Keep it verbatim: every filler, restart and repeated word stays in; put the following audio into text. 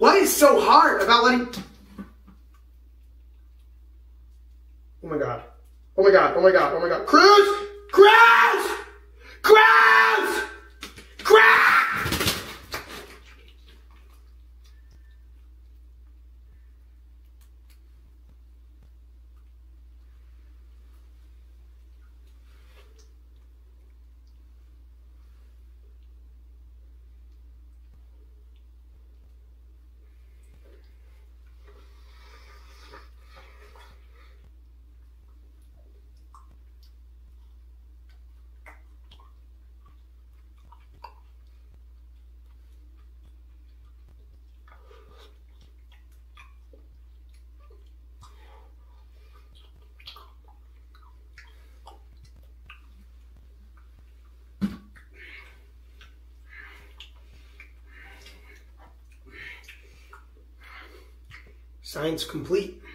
What is so hard about letting... Oh my god. Oh my god. Oh my god. Oh my god. Cruz! Cruz! Cruz! Cruz! Science complete.